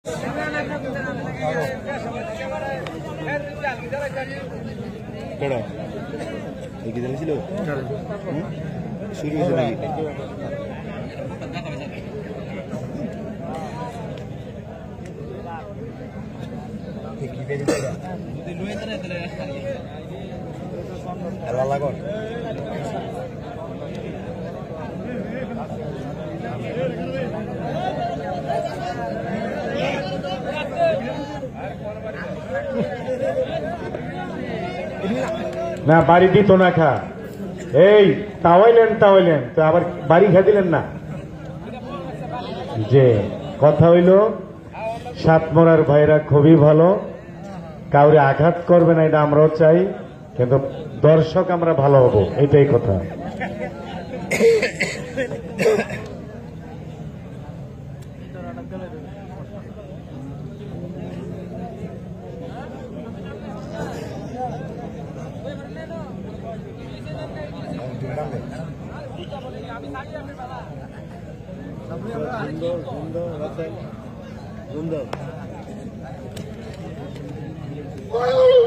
কেডা কি জানিছিল শুরু হয়েছে নাকি না বাড়ি দিত না খা এই তাওয়াইলেন তো আবার বাড়ি খা দিলেন না যে কথা হইল সাতমরার ভাইরা খুবই ভালো কাউরে আঘাত করবে না এটা আমরাও চাই কিন্তু দর্শক আমরা ভালো হব এটাই কথা সুন্দর